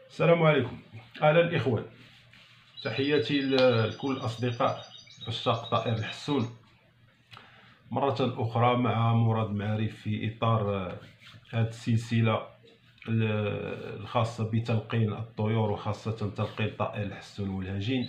السلام عليكم. اهلا الاخوان، تحياتي لكل الاصدقاء عشاق طائر الحسون مره اخرى مع مراد معارف في اطار هذه السلسله الخاصه بتلقين الطيور وخاصه تلقين طائر الحسون والهجين.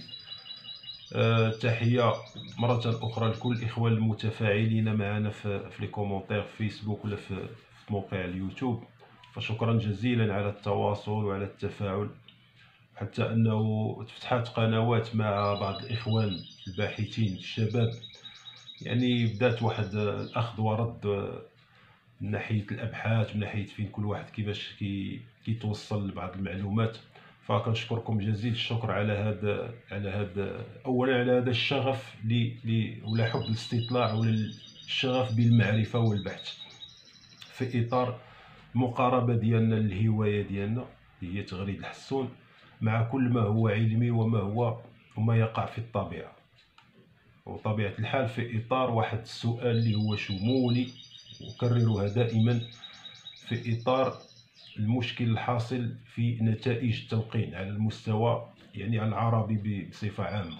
تحيه مره اخرى لكل الاخوان المتفاعلين معنا في لي كومونتير في فيسبوك ولا في موقع اليوتيوب، فشكرا جزيلا على التواصل وعلى التفاعل، حتى انه تفتحت قنوات مع بعض الاخوان الباحثين الشباب، يعني بدات واحد الاخذ ورد من ناحيه الابحاث، من ناحيه فين كل واحد كيفاش كيتوصل لبعض المعلومات. فكنشكركم جزيل الشكر على هذا اولا على هذا الشغف ولا حب الاستطلاع ولا الشغف بالمعرفه والبحث في اطار المقاربه ديالنا للهوايه ديالنا اللي هي تغريد الحسون مع كل ما هو علمي وما يقع في الطبيعة، وطبيعة الحال في إطار واحد السؤال اللي هو شمولي، وكررها دائما في إطار المشكل الحاصل في نتائج التلقين على المستوى يعني العربي بصفة عامة.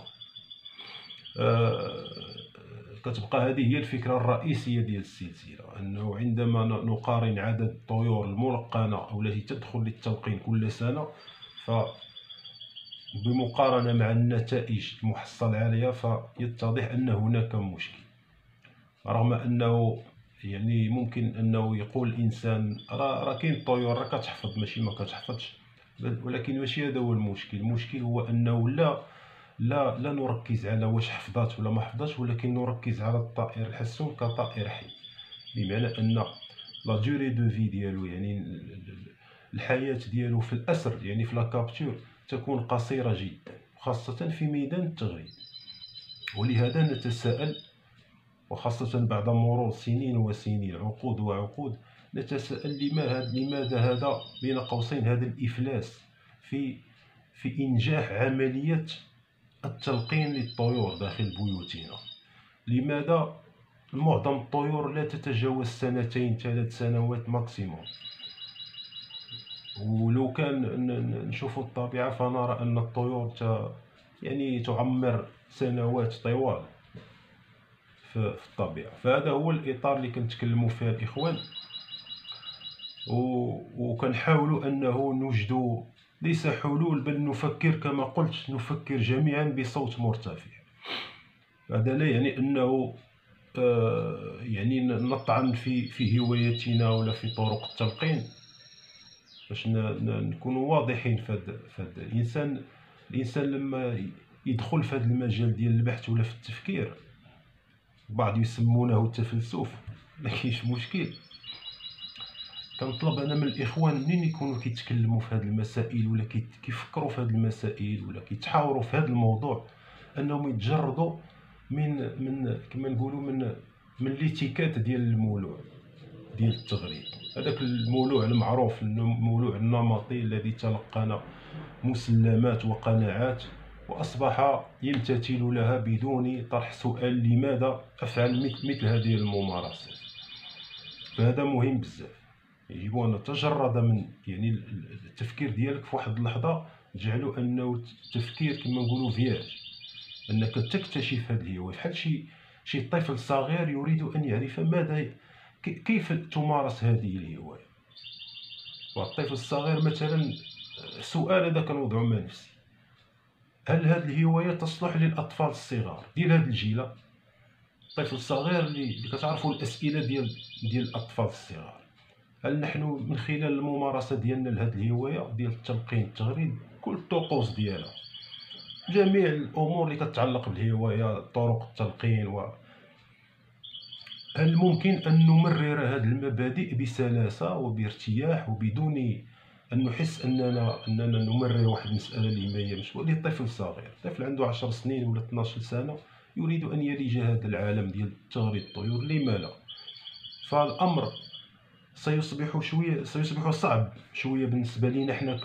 كتبقى هذه هي الفكرة الرئيسية ديال السلسلة، أنه عندما نقارن عدد الطيور الملقنة أو التي تدخل للتلقين كل سنة بمقارنة مع النتائج المحصل عليها، فيتضح أن هناك مشكل. رغم أنه يعني ممكن أنه يقول الإنسان راه كاين الطيور راه كتحفظ ماشي ما كتحفظش، ولكن ماشي هذا هو المشكل. المشكل هو أنه لا نركز على واش حفظات ولا ما حفظاتش، ولكن نركز على الطائر الحسون كطائر حي، بمعنى أن لا دوري دو في ديالو، يعني الحياة ديالو في الأسر، يعني في لا كابتور تكون قصيرة جدا، خاصة في ميدان التغريد. ولهذا نتساءل، وخاصة بعد مرور سنين وسنين، عقود وعقود، نتساءل لماذا هذا بين قوسين هذا الإفلاس في إنجاح عملية التلقين للطيور داخل بيوتنا؟ لماذا معظم الطيور لا تتجاوز 2-3 سنوات ماكسيموم؟ ولو كان نشوفوا الطبيعة فنرى أن الطيور يعني تعمر سنوات طوال في الطبيعة. فهذا هو الإطار اللي كنتكلموا فيه الإخوان، وكنحاولوا أنه نوجدوا ليس حلول بل نفكر، كما قلت نفكر جميعا بصوت مرتفع. هذا لا يعني أنه يعني نطعن في هوايتنا ولا في طرق التلقين، باش نكونوا واضحين في هذا الانسان لما يدخل في هذا المجال ديال البحث ولا في التفكير، بعض يسمونه التفلسف، ما كاينش مشكل. كنطلب انا من الاخوان منين يكونوا كيتكلموا في هذه المسائل ولا كيفكروا في هذه المسائل ولا كيتحاوروا في هذا الموضوع، انهم يتجردوا من كما نقولوا من ليتيكات ديال المولوع ديال التغريد، هذاك المولوع المعروف، المولوع النمطي الذي تلقن مسلمات وقناعات واصبح يمتثل لها بدون طرح سؤال لماذا افعل مثل هذه الممارسات. فهذا مهم بزاف، يجب ان نتجرد من يعني التفكير ديالك في واحد اللحظه، تجعلوا انه التفكير كما نقولوا فياج، انك تكتشف هذه الهوايه بحال شي طفل صغير يريد ان يعرف كيف تمارس هذه الهواية. والطفل الصغير مثلا سؤال هذا كنوضعو مع نفسي، هل هذه الهواية تصلح للأطفال الصغار ديال هذا الجيل؟ الطفل الصغير اللي كتعرفوا الأسئلة ديال الأطفال الصغار، هل نحن من خلال الممارسة ديالنا لهذه الهواية ديال التلقين التغريد كل الطقوس ديالها، جميع الأمور اللي كتعلق بالهواية، طرق التلقين، هل ممكن أن نمرر هذه المبادئ بسلاسة وبارتياح وبدون أن نحس أننا نمرر واحد المسألة اللي هي مش لطفل صغير؟ طفل عنده 10 سنين ولا 12 سنة يريد أن يلج هذا العالم ديال تغريد الطيور، لما لا؟ فالأمر سيصبح صعب شوية بالنسبة لنا حنا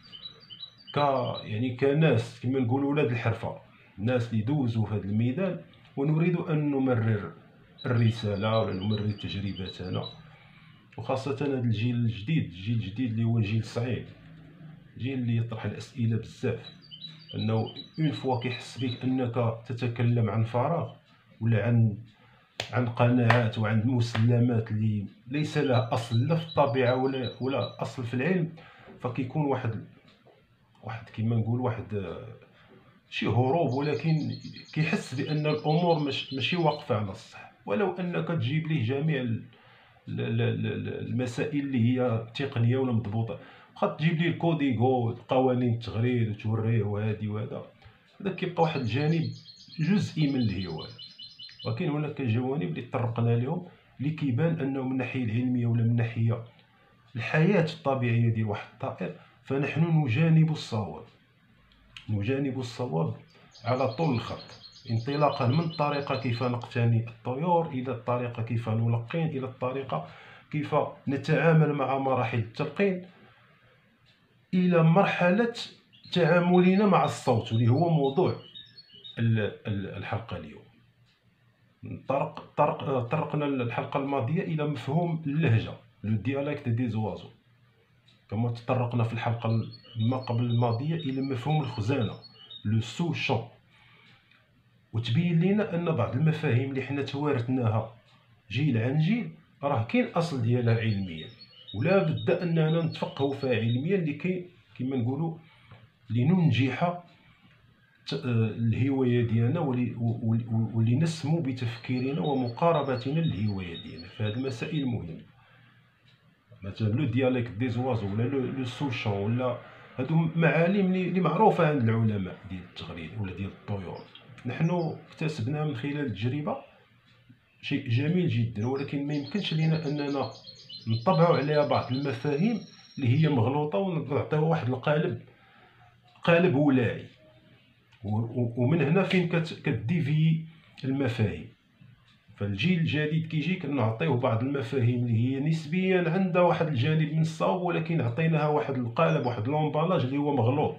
يعني كناس كما نقولوا ولاد الحرفة، الناس اللي دوزوا في هذا الميدان، ونريد أن نمرر الرسالة ولا نمرر تجربتنا، وخاصة هذا الجيل الجديد اللي هو جيل صعيب، ديال اللي يطرح الاسئله بزاف، انه اون فوا كيحس بك انك تتكلم عن فراغ ولا عن قناعات وعن مسلمات اللي ليس لها اصل لا في الطبيعه ولا اصل في العلم، فكيكون واحد كيما نقول واحد شي هروب، ولكن كيحس بان الامور ماشي واقفه على الصح. ولو انك تجيب ليه جميع المسائل اللي هي تقنيه ولا مضبوطه، واخا تجيب ليه الكوديغو قوانين التغريد وتوريه وهادي وهذا، هذا كيبقى واحد الجانب جزئي من الهوايه. ولكن هناك جوانب اللي طرقنا لهم اللي كيبان انه من الناحيه العلميه ولا من الناحيه الحياه الطبيعيه ديال واحد الطائر، فنحن نجانب الصواب على طول الخط، انطلاقا من الطريقه كيف نقتني الطيور، الى الطريقه كيف نلقين، الى الطريقه كيف نتعامل مع مراحل التلقين، الى مرحله تعاملنا مع الصوت اللي هو موضوع الحلقه اليوم. طرقنا الحلقه الماضيه الى مفهوم اللهجه، لو دياليكت دي زوازو، كما تطرقنا في الحلقه ما قبل الماضيه الى مفهوم الخزانه، لو سو شون، وتبين لنا ان بعض المفاهيم اللي حنا توارثناها جيل عن جيل راه كاين اصل ديالها علميا، ولا بد اننا نتفقهوا فيها علميا لكي كما نقولوا لننجح الهوايه ديالنا واللي نسمو بتفكيرنا ومقاربتنا للهوايه ديالنا في هذه المسائل المهمه. مثلا لو دياليكت دي زوازو ولا لو سوشون، ولا هادو معالم اللي معروفه عند العلماء ديال التغريد ولا ديال الطيور، نحن اكتسبناها من خلال التجربه، شيء جميل جدا، ولكن ما يمكنش لنا اننا نطبعوا عليها بعض المفاهيم اللي هي مغلوطه ونعطيوها واحد قالب ولاعي، ومن هنا فين كتديفي المفاهيم. فالجيل الجديد كيجيك نعطيوه بعض المفاهيم اللي هي نسبيا عندها واحد الجانب من الصواب، ولكن عطيناها واحد القالب، واحد لومبالاج اللي هو مغلوط.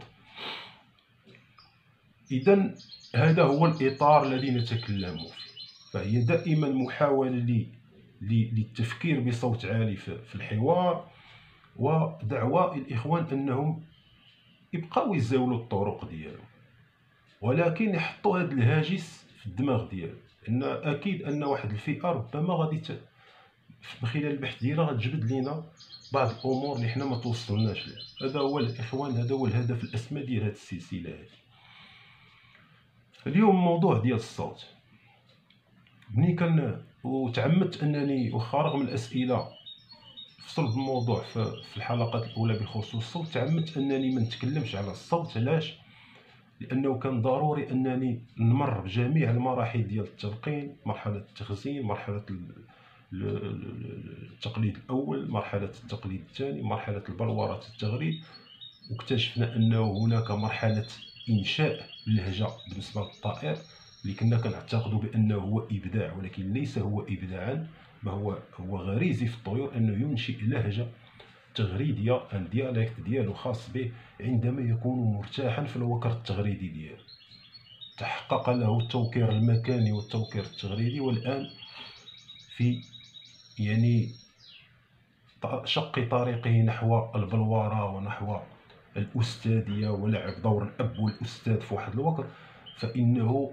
اذا هذا هو الاطار الذي نتكلم فيه، فهي دائما محاوله للتفكير بصوت عالي في الحوار، ودعوة الاخوان انهم يبقاو يزاولوا الطرق ديالهم، ولكن يحطوا هذا الهاجس في الدماغ ديالهم، ان اكيد ان واحد الفئه ربما غادي من خلال البحث ديالها غتجبد لينا بعض الامور اللي حنا ما توصلناش لها. هذا هو الاخوان، هذا هو الهدف الاسمى ديال هذه السلسله هذه. اليوم الموضوع ديال الصوت، ملي وتعمدت انني واخا رغم الاسئله في صلب الموضوع في الحلقات الاولى بخصوص الصوت، تعمدت انني ما نتكلمش على الصوت. علاش؟ لانه كان ضروري انني نمر بجميع المراحل ديال التلقين، مرحله التخزين، مرحله التقليد الاول، مرحله التقليد الثاني، مرحله البلوره التغريد، واكتشفنا انه هناك مرحله انشاء اللهجه بالنسبه للطائر اللي كنا كنعتقدوا بانه هو ابداع، ولكن ليس هو ابداعا، ما هو غريزي في الطيور انه ينشئ لهجه تغريديه، ان دياليكت ديالو خاص به عندما يكون مرتاحا في الوكر التغريدي ديالو. تحقق له التوكير المكاني والتوكير التغريدي، والان في يعني شق طريقه نحو البلوره ونحو الأستاذية ولعب دور الأب والأستاذ في واحد الوقت، فإنه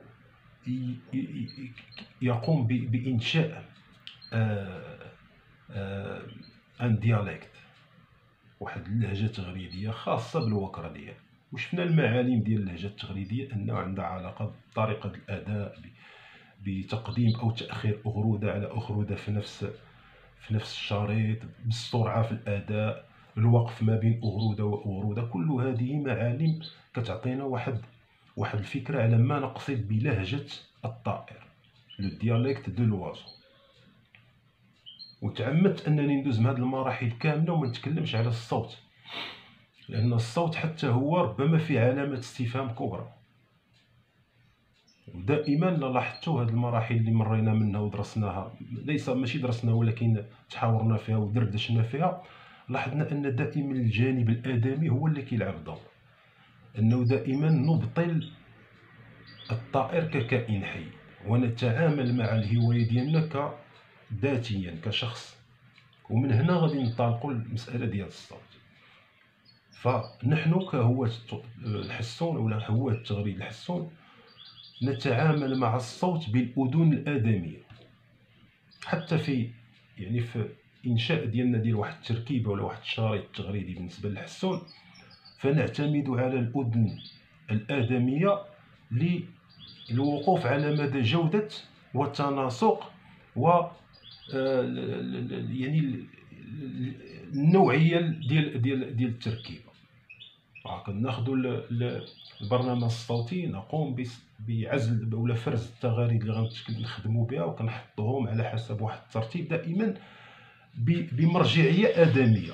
يقوم بإنشاء ان دياليكت، واحد اللهجة تغريدية خاصة بالوكرة ديالها. وشفنا المعالم ديال اللهجة التغريدية أنه عندها علاقة بطريقة الأداء، بتقديم أو تأخير أغرودة على أغرودة في نفس الشريط، بالسرعة في الأداء، الوقف ما بين أغرودة وأغرودة. كل هذه معالم كتعطينا واحد الفكرة على ما نقصد بلهجة الطائر، لو دياليكت دو لوازو. وتعمدت أنني ندوز من هذه المراحل كاملة وما نتكلمش على الصوت، لأن الصوت حتى هو ربما في علامة استفهام كبرى. ودائما لاحظتوا هذه المراحل اللي مرينا منها ودرسناها، ماشي درسناها ولكن تحاورنا فيها ودردشنا فيها، لاحظنا ان دائما الجانب الادمي هو اللي كيلعب دور، انه دائما نبطل الطائر ككائن حي ونتعامل مع الهوايه ديالنا ذاتيا كشخص. ومن هنا غادي ننطلقوا المساله ديال الصوت. فنحن كهواة الحسون ولا هواة التغريد الحسون نتعامل مع الصوت بالأذن الآدمية. حتى في يعني في إنشاء ديالنا ديال واحد التركيبة ولا واحد الشريط تغريدي بالنسبة للحسون، فنعتمد على الأذن الآدمية للوقوف على مدى جودة والتناسق و يعني النوعية ديال التركيبة. كناخذوا البرنامج الصوتي، نقوم بعزل ولا فرز التغاريد اللي غنخدموا بها، وكنحطوهم على حسب واحد الترتيب دائما بمرجعية آدمية.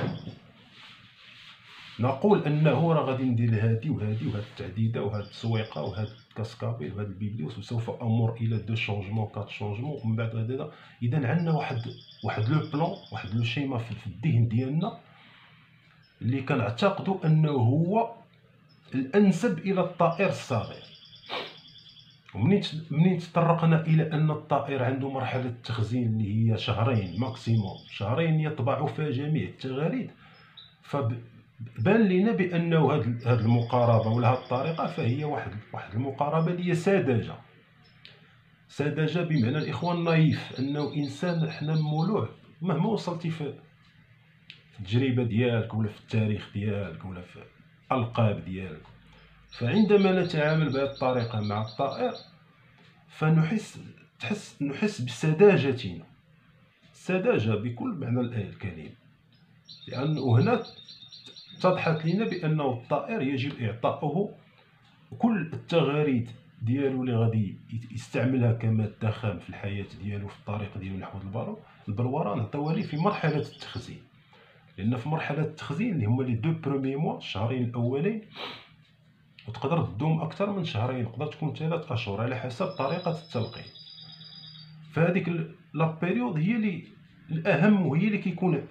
نقول انه راه غادي ندير هادي وهادي وهاد التعديده وهاد التسويقه وهاد الكاسكابيل وهاد البيبليوس، وسوف امر الى 2 شونجمون 4 شونجمون ومن بعد هذا. اذا عندنا واحد لو بلان، واحد لو شيما في الذهن ديالنا اللي كنعتقدوا انه هو الانسب الى الطائر الصغير. ومنين تطرقنا الى ان الطائر عنده مرحله تخزين اللي هي شهرين ماكسيموم، شهرين يطبع فيها جميع التغاريد، بان لنا بانه هذه المقاربه ولا هذه الطريقه فهي واحد المقاربه اللي هي ساذجه بمعنى الاخوان نايف، انه انسان حنا مولوع مهما وصلتي في التجربه ديالك ولا في التاريخ ديالك ولا في الالقاب ديالك، فعندما نتعامل بهذه الطريقه مع الطائر نحس بسذاجتنا، السذاجه بكل معنى الكلمه، لانه هنا اتضحت لنا بانه الطائر يجب اعطاؤه كل التغاريد ديالو اللي غادي يستعملها كماده خام في الحياه ديالو في الطريق ديالو نحو البلوره، نعطيوها ليه في مرحله التخزين. لان في مرحله التخزين اللي هما لي 2 بروميي موا، الشهرين الاولين، وتقدر تدوم اكثر من شهرين، تقدر تكون 3 اشهر على حسب طريقه التلقين. فهذيك لا بيريود هي اللي الاهم، وهي اللي كيكون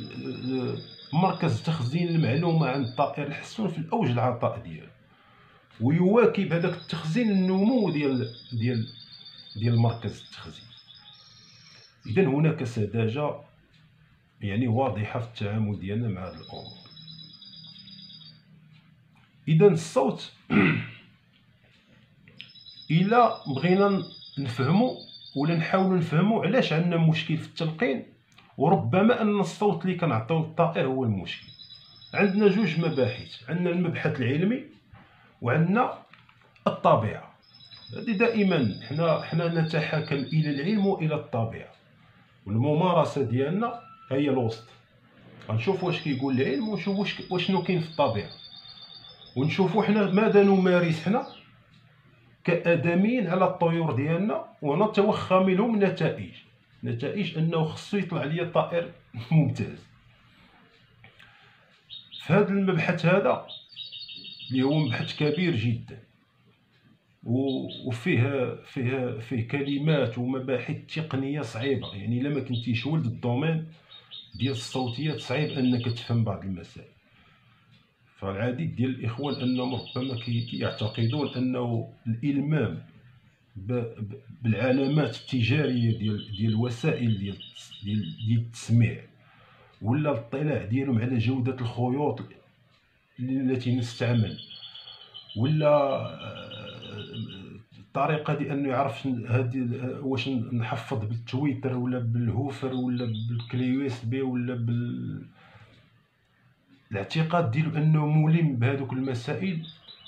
مركز تخزين المعلومه عند الطائر الحسون في الاوج العطاء ديالو، ويواكب هذاك التخزين النمو ديال مركز التخزين. اذا هناك سذاجه يعني واضحه في التعامل ديالنا مع هذه الامور. اذا الصوت الا بغينا نفهمو ولا نحاولوا نفهموا علاش عندنا مشكل في التلقين، وربما ان الصوت اللي كنعطيو للطائر هو المشكل. عندنا 2 مباحث، عندنا المبحث العلمي وعندنا الطبيعه. هذه دائما حنا نتحاكم الى العلم والى الطبيعه، والممارسه ديالنا هي الوسط. غنشوف واش كيقول العلم ونشوف واشنو كاين في الطبيعه، ونشوفوا حنا ماذا نمارس حنا كآدميين على الطيور ديالنا، ونتوخى منهم نتائج انه خصو يطلع لي طائر ممتاز. في هذا المبحث هذا اللي هو مبحث كبير جدا، وفيه كلمات ومباحث تقنيه صعيبه، يعني الا ما كنتيش ولد الدومين ديال الصوتيات صعيب انك تفهم بعض المسائل. فالعديد ديال الاخوان انهم ربما يعتقدون انه الالمام بالعلامات التجاريه ديال الوسائل ديال التسميع، ولا الاطلاع ديالهم على جوده الخيوط التي نستعمل، ولا الطريقه ديال انه يعرف واش نحفظ بالتويتر ولا بالهوفر ولا بالكلي يو اس بي ولا الاعتقاد ديالو انه ملم بهذوك المسائل،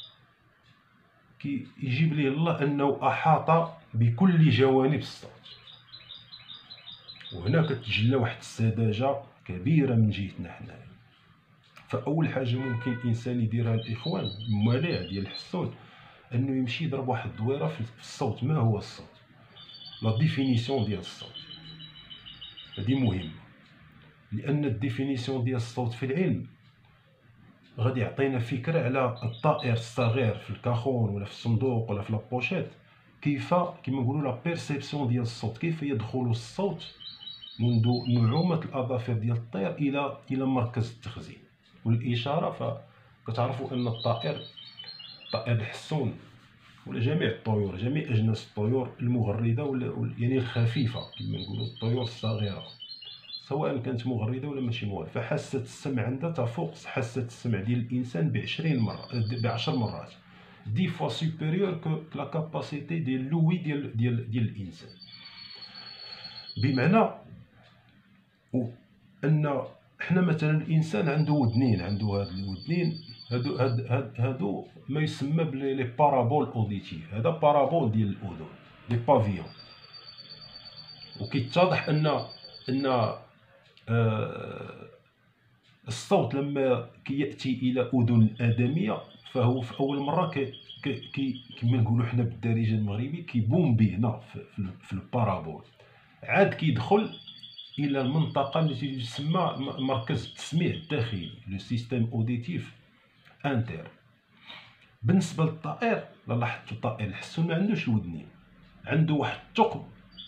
يجيب ليه الله انه احاط بكل جوانب الصوت. وهنا كتجلى واحد السذاجه كبيره من جهتنا حنايا. فاول حاجه ممكن الانسان يديرها الاخوان الموالع ديال الحسون، انه يمشي يضرب واحد الدويره في الصوت. ما هو الصوت؟ لا ديفينيسيون ديال الصوت هذه مهمه، لان الديفينيسيون ديال الصوت في العلم غادي يعطينا فكره على الطائر الصغير في الكاخون ولا في الصندوق ولا في لابوشيت، كيف كما نقولوا لا بيرسيبسيون ديال الصوت، كيف يدخل الصوت منذ نعومه الاظافر ديال الطير الى مركز التخزين والاشاره. فكتعرفوا ان الطائر الحسون ولا جميع الطيور، جميع اجناس الطيور المغرده ولا يعني الخفيفه كما نقولوا الطيور الصغيره، سواء كانت مغرده ولا ماشي مغرده. فحاسه السمع عندها تفوق حاسه السمع ديال الانسان ب20 مره، ب10 مرات، 10 فوا سوبيريور كو لا كاباسيتي ديال لوي ديال الانسان. بمعنى ان حنا مثلا الانسان عنده ودنين، عنده هاد الودنين هادو ما يسمى بلي بارابول اوديتيف. هذا بارابول ديال الاذن، لي بافيون. وكيتضح ان الصوت لما كياتي الى اذن الادميه فهو في اول مره كما نقولوا حنا بالدارجه المغربي كيبومبي هنا في البارابول، عاد كيدخل الى المنطقه التي تسمى مركز التسميع الداخلي، لو سيستيم اوديتيف انتر. بالنسبه للطائر، لا لاحظتوا الطائر الحسون ما عندوش الودنين، عنده واحد الثقب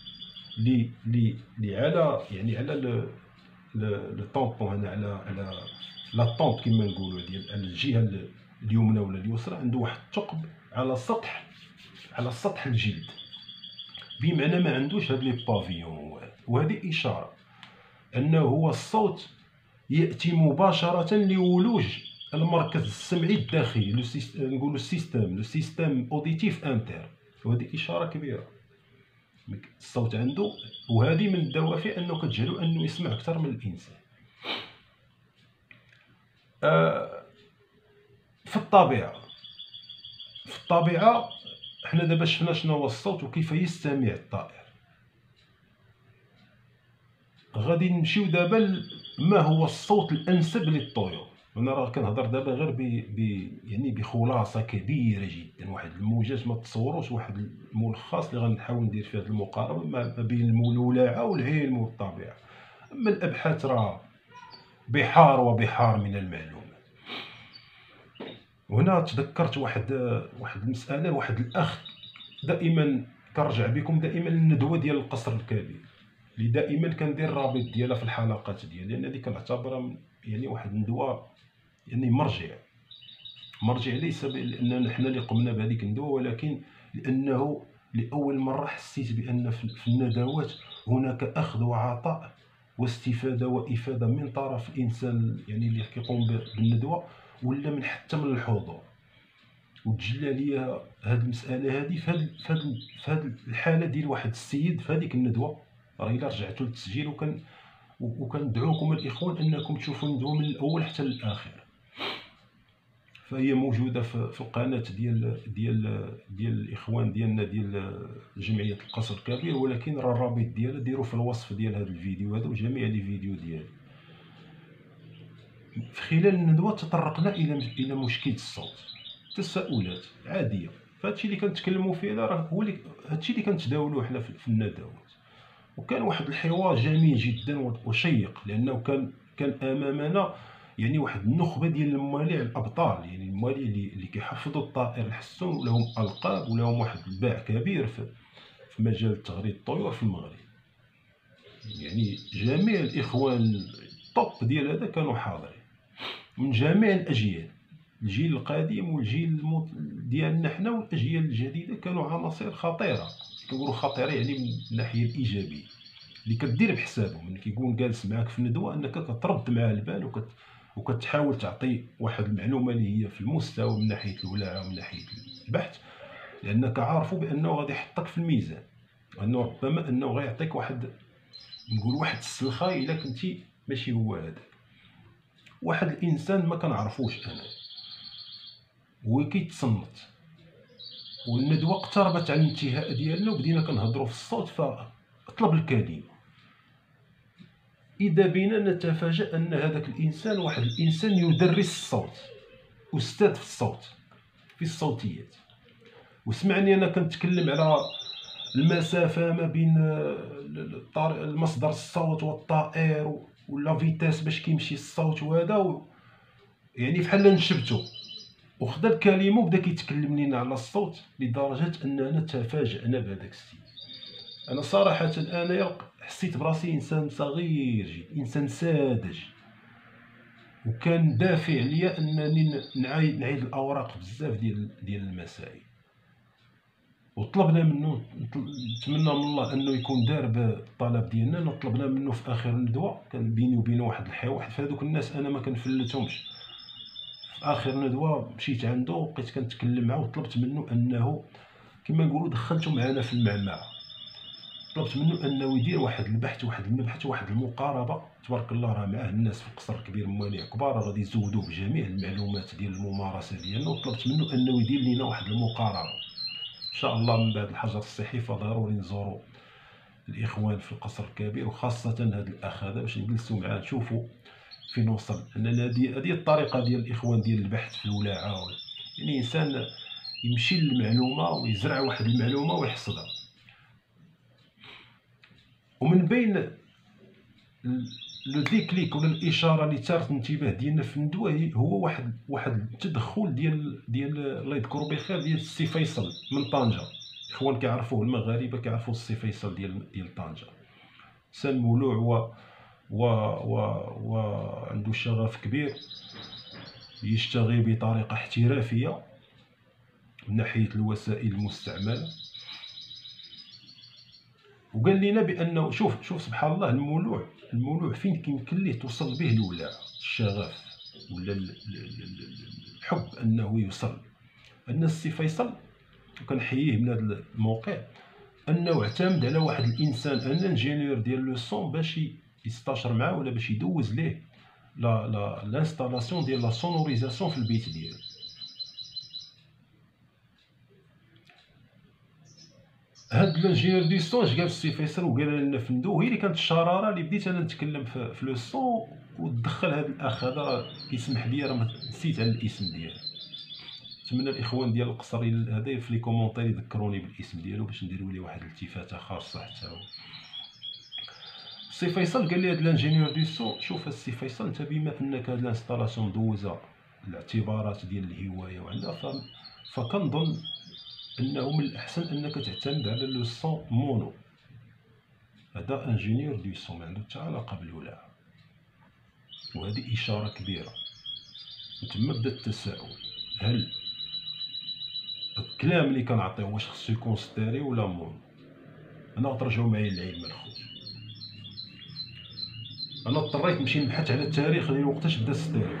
اللي على يعني على لو طونبون هنا، على لا طونب كما نقولوا ديال الجهه اليمنى ولا اليسرى، عنده واحد الثقب على سطح الجلد، بمعنى ما عندوش هاد لي بافيون. وهذه اشاره انه هو الصوت ياتي مباشره لولوج المركز السمعي الداخلي، نقولوا السيستم اوديتيف انتر. وهذه اشاره كبيره الصوت عنده، وهذه من الدوافع انه كتجعلو انه يسمع اكثر من الانسان. في الطبيعه حنا دابا شفنا شنو هو الصوت وكيف يستمع الطائر. غادي نمشيو دابا ما هو الصوت الانسب للطيور. انا راه كنهضر دابا غير يعني بخلاصه كبيره جدا، واحد الموجز ما تصوروش، واحد الملخص اللي غنحاول ندير فيه هذه المقاربه ما بين المولوعه والعلم والطبيعه. اما الابحاث راه بحار وبحار من المعلومات. وهنا تذكرت واحد المساله، واحد الاخ دائما كنرجع بكم دائما للندوه ديال القصر الكبير اللي دائما كندير الرابط ديالها في الحلقات ديالي، لان هذه كنعتبرها يعني واحد الندوه يعني مرجع ليس لاننا حنا اللي قمنا بهذيك الندوه، ولكن لانه لاول مره حسيت بان في الندوات هناك اخذ وعطاء واستفاده وافاده من طرف الانسان يعني اللي كيقوم بالندوه، ولا من حتى من الحضور. وتجلى ليا هذه المساله هذه في هذه الحاله ديال واحد السيد في هذيك الندوه. راه الا رجعتوا للتسجيل وكندعوكم الاخوان انكم تشوفوا الندوه من الاول حتى للاخر، فهي موجوده في القناه ديال الاخوان ديالنا ديال جمعيه القصر الكبير، ولكن راه الرابط ديالها ديروا في الوصف ديال هذا الفيديو هذا وجميع لي فيديو ديالي. في خلال الندوه تطرقنا الى مشكل الصوت، تساؤلات عاديه. فهادشي اللي كنتكلموا فيه راه هو هادشي اللي كنتداولوه حنا في الندوات. وكان واحد الحوار جميل جدا وشيق، لانه كان امامنا يعني واحد النخبه ديال الموالع الابطال، يعني الموالع اللي كيحفظوا الطائر الحسون ولهم القاب ولهم واحد الباع كبير في مجال تغريد الطيور في المغرب. يعني جميع الاخوان الطوب ديال هذا كانوا حاضرين من جميع الاجيال، الجيل القديم والجيل ديالنا حنا والاجيال الجديده، كانوا عناصر خطيره. كنقولوا خطيره يعني من الناحيه الايجابيه، اللي كدير بحسابهم ملي كيكون جالس معاك في الندوه انك كترد معاه البال وكتحاول تعطي واحد المعلومه اللي هي في المستوى من ناحيه الولاعه ومن ناحيه البحث، لانك عارفوا بانه غادي يحطك في الميزان، انه ربما انه غيعطيك واحد السلخه الا كنتي ماشي هو هذاك. واحد الانسان ما كنعرفوش انا هو كيتصنت، والندوه اقتربت على الانتهاء ديالنا وبدينا كنهضروا في الصوت، فطلب الكلمه. اذا بنا نتفاجأ ان هذاك الانسان واحد الانسان يدرس الصوت، استاذ في الصوت، في الصوتيات. وسمعني انا كنتكلم على المسافه ما بين المصدر الصوت والطائر ولا فيتاس باش كيمشي الصوت، وهذا يعني بحال نشبتو. وخدا الكلمه وبدا كيتكلم لينا على الصوت لدرجه اننا تفاجأنا بهذاك السيد. انا صراحه انا حسيت براسي انسان صغير جدا، انسان ساذج، وكان دافع ليا انني نعيد الاوراق بزاف ديال المسائل. وطلبنا منه، نتمنى من الله انه يكون دار بالطلب ديالنا. طلبنا منه في اخر الندوه، كان بيني وبينه واحد الحوار، فهادوك الناس انا ما كنفلتهمش. في اخر ندوه مشيت عنده، بقيت كنتكلم معاه وطلبت منه انه كما نقولوا دخلته معنا في المعمعه. طلبت منه انه يدير واحد البحث، واحد المبحث، واحد المقاربه. تبارك الله راه معاه الناس في القصر الكبير مواليع كبار غادي يزودوه بجميع المعلومات ديال الممارسه ديالنا. وطلبت منه انه يدير لنا واحد المقاربه ان شاء الله من بعد الحجر الصحي. فضروري نزوروا الاخوان في القصر الكبير، وخاصه هذا الاخ هذا باش نجلسوا معاه نشوفوا فين نوصل. لان هذه الطريقه ديال الاخوان ديال البحث في الولاعه، يعني انسان يمشي للمعلومه ويزرع واحد المعلومه ويحصدها. ومن بين لو ديكليك ولا الاشاره اللي ثارت الانتباه ديالنا في الندوه هو واحد التدخل ديال الله يذكرو بخير ديال السي فيصل من طنجه. الاخوان كيعرفوه، المغاربه كيعرفوا السي فيصل ديال طنجه. انسان مولوع و عنده شغف كبير، يشتغل بطريقه احترافيه من ناحيه الوسائل المستعمله. وقال لنا بانه شوف سبحان الله، المولوع فين كيمكن ليه توصل به الولاعه، الشغف ولا الحب انه يوصل. ان السي فيصل وكنحييه من هذا الموقع انه اعتمد على واحد الانسان، ان انجينيور ديال لو سون، باش يستاشر معاه ولا باش يدوز ليه لا لانستالاسيون ديال لا سونوريزاسيون في البيت ديالو. هاد لانجينيور دو سون اش قال السي فيصل وقال لنا في الندوه، هي اللي كانت الشراره اللي بديت انا نتكلم في لو سون، ودخل هذا الاخ هذا. راه كيسمح لي، راه نسيت على الاسم ديالو. نتمنى الاخوان ديال القصر هذا في لي كومونتير يذكروني بالاسم ديالو باش نديروا ليه واحد الالتفاته خاصه حتى هو. السي فيصل قال لي هاد لانجينيور دو سون، شوف السي فيصل، انت بما انك هاد الانستالاسيون دوزها الاعتبارات ديال الهوايه وعندها، فكنظن انه من الاحسن انك تعتمد على لو سون مونو. هذا انجينيور دو سون ما عنده حتى علاقه بالولاعه، وهذه اشاره كبيره. تما بدا التساؤل، هل الكلام اللي كنعطيه واش خصو يكون ستيريو ولا مونو؟ انا غترجعوا معايا للعلم الخوت. انا اضطريت نمشي نبحث على التاريخ ديال وقتاش بدا ستيريو،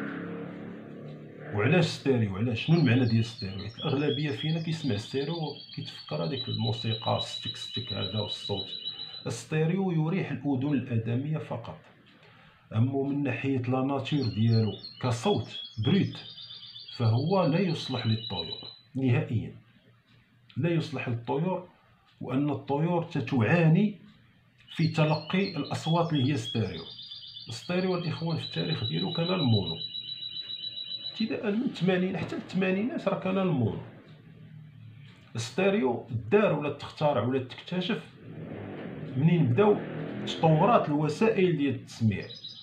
وعلاش ستيريو، علاش، شنو المعنى ديال ستيريو. الاغلبيه فينا كيسمع ستيريو كيتفكر هذيك الموسيقى ستيك هذا والصوت. الستيريو يريح الاذن الادميه فقط، اما من ناحيه لا ناتور ديالو كصوت بريت فهو لا يصلح للطيور نهائيا، لا يصلح للطيور. وان الطيور تعاني في تلقي الاصوات اللي هي ستيريو. الستيريو الاخوان في التاريخ ديالو كان المونو، ابتداء من الثمانين حتى الثمانينات راه كان المونو. الستيريو دار ولا تخترع ولا تكتشف منين بداو تطورات الوسائل ديال التسميع،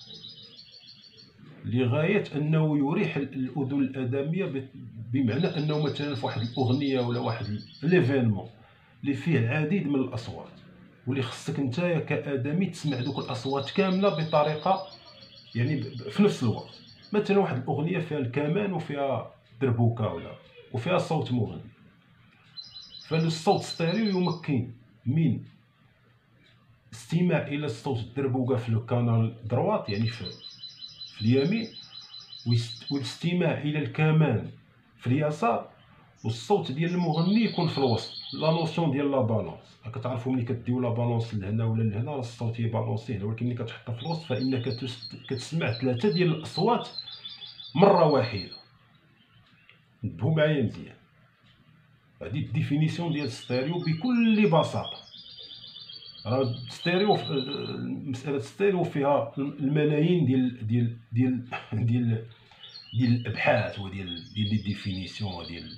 لغايه انه يريح الاذن الادميه. بمعنى انه مثلا في واحد الاغنيه ولا واحد ليفينمون اللي فيه العديد من الاصوات، واللي خصك انت كادمي تسمع دوك الاصوات كامله بطريقه يعني في نفس الوقت. مثلا واحد الاغنيه فيها الكمان وفيها دربوكه وفيها صوت مغني، فالصوت ستيريو يمكن من استماع الى الصوت الدربوكه في الكانال دروات يعني في اليمين، والاستماع الى الكمان في اليسار، والصوت ديال المغني يكون في الوسط. لا نوسيون ديال لا بالونس، كتعرفوا ملي كديو لا بالونس لهنا ولا لهنا راه الصوت يبالونسي هنا، ولكن ملي كتحطها في الوسط فانك كتسمع ثلاثه ديال الاصوات مره واحده. انتبهوا معايا مزيان، هذه الديفينيسيون ديال الستيريو بكل بساطه. راه ستيريو، مساله ستيريو فيها الملايين ديال الابحاث وديال لي ديفينيسيون وديال.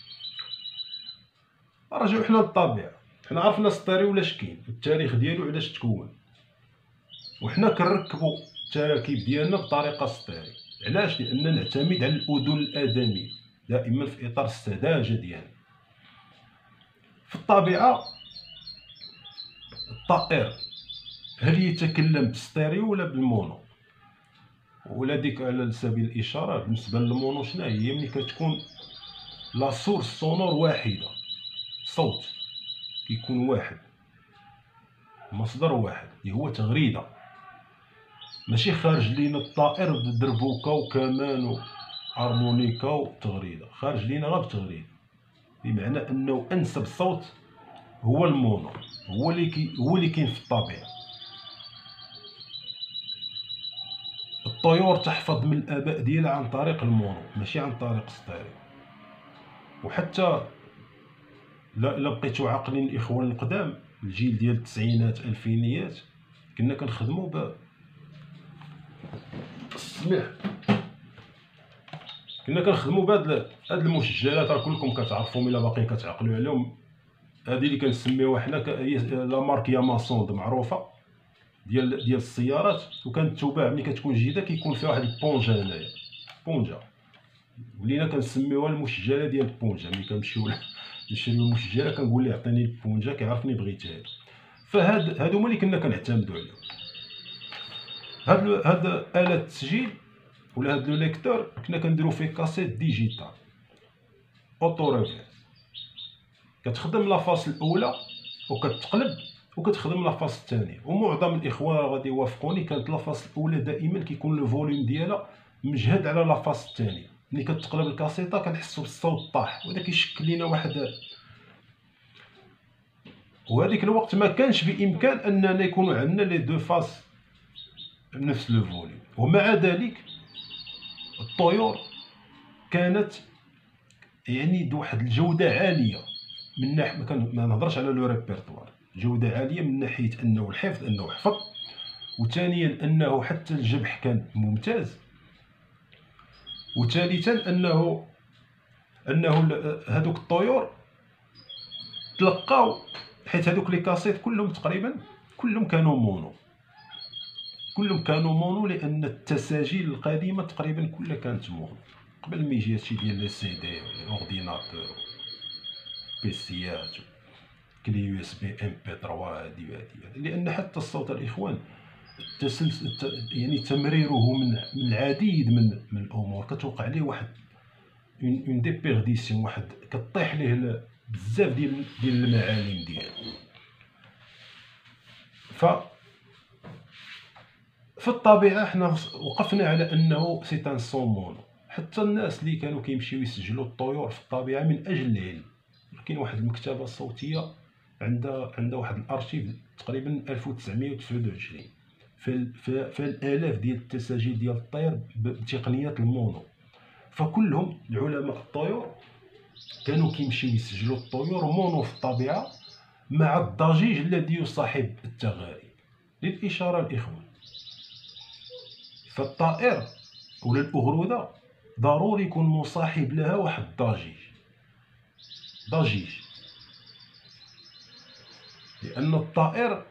رجعوا حنا للطبيعه، حنا عرفنا ستيريو علاش كاين، التاريخ ديالو علاش تكون، وحنا كنركبوا التراكيب ديالنا بطريقه ستيريو. علاش؟ لان نعتمد على الاذن الادميه دائما في اطار السذاجه ديالنا. في الطبيعه الطائر هل يتكلم بالستيريو ولا بالمونو؟ ولا ديك على سبيل الاشاره بالنسبه للمونو شنو هي؟ ملي كتكون لا سورس سونور واحده، الصوت كيكون واحد، مصدر واحد اللي هو تغريده، ماشي خارج لينا الطائر بدربوكه وكمان وهارمونيكا وتغريده، خارج لينا غير بتغريده، بمعنى انه انسب صوت هو المونو، هو اللي كاين في الطبيعه. الطيور تحفظ من الاباء ديالها عن طريق المونو ماشي عن طريق الستيريو. وحتى لا بقيتو عاقلين الاخوان القدام، الجيل ديال التسعينات الفينيات، كنا كنخدموا اسمح كنا كنخدموا بهاد المسجلات، راه كلكم كتعرفوهم الا باقيين كتعقلوا عليهم. هذه اللي كنسميوها حنا هي لا مارك ياماسون معروفه ديال السيارات، وكانت تباع ملي كتكون جديده كيكون فيها واحد البونجا هنايا، بونجا ولينا كنسميوها المسجله ديال البونجا. ملي كنمشيو نشريو المسجله كنقول ليه عطيني البونجا، كيعرفني بغيتها. فهادو هما اللي كنا كنعتمدوا عليهم. هاد آلة التسجيل ولا هاد لو ليكتور كنا كنديرو فيه كاسيت ديجيتال اوتو ريفيرس، كتخدم لافاس الاولى وكتقلب وكتخدم لافاس الثانيه. ومعظم الاخوان غادي يوافقوني، كانت لافاس الاولى دائما كيكون لو فوليوم ديالها مجهد على لافاس الثانيه. ملي كتقلب الكاسيطه كنحسوا بالصوت طاح، وهذا كيشكل لينا واحد. وهذيك الوقت ما كانش بامكان اننا يكونوا عندنا لي دو فاس بنفس لو فوليوم. ومع ذلك الطيور كانت يعني بواحد الجوده عاليه، من ناحيه ما نهضرش على لو ريبرتوار، جوده عاليه من ناحيه انه الحفظ، انه حفظ، وثانيا انه حتى الجبح كان ممتاز، وثالثا انه هذوك الطيور تلقاو، حيت هذوك لي كاسيت كلهم تقريبا كلهم كانوا مونو، لان التساجيل القديمه تقريبا كلها كانت مونو قبل ما يجي هادشي ديال لي سي دي والاورديناتور بيسيات كلي يو اس بي ام بي 3 هادي. لان حتى الصوت الاخوان يعني تمريره من العديد من الامور كتوقع ليه واحد اون ديبيرديسيون، واحد كطيح ليه بزاف ديال المعالم ديالو. في الطبيعه حنا وقفنا على انه سي ان سون مونو. حتى الناس اللي كانوا كيمشيو يسجلوا الطيور في الطبيعه من اجل العلم، كاين واحد المكتبه الصوتيه عندها واحد الارشيف تقريبا 1929 في الالاف ديال التساجيل ديال الطير بتقنيات المونو. فكلهم العلماء الطيور كانوا كيمشيو يسجلوا الطيور مونو في الطبيعه مع الضجيج الذي يصاحب التغاريد. للاشاره الاخوان، فالطائر ولا الاغروده ضروري يكون مصاحب لها واحد ضجيج، لان الطائر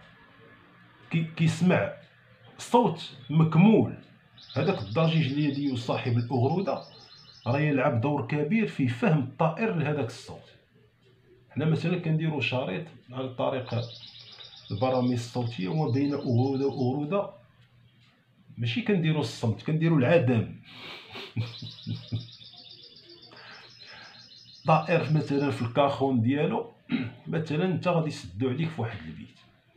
كيسمع صوت مكمول. هذاك الضجيج الذي يصاحب الاغروده راه يلعب دور كبير في فهم الطائر لهذاك الصوت. حنا مثلا كنديروا شريط عن طريق البرامج الصوتيه وما بين اغروده واغروده، ماشي كنديروا الصمت، كنديروا العدم. طائر مثلا في الكاخون ديالو مثلا انت غادي يسدوا عليك في واحد البيت،